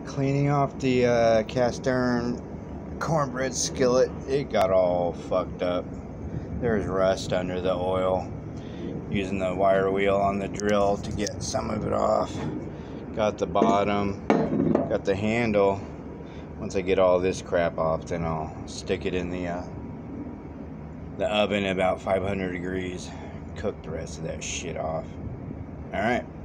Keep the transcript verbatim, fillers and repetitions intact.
Cleaning off the uh, cast iron cornbread skillet. It got all fucked up. There's rust under the oil. Using the wire wheel on the drill to get some of it off. Got the bottom. Got the handle. Once I get all this crap off, then I'll stick it in the uh, the oven at about five hundred degrees. Cook the rest of that shit off. Alright.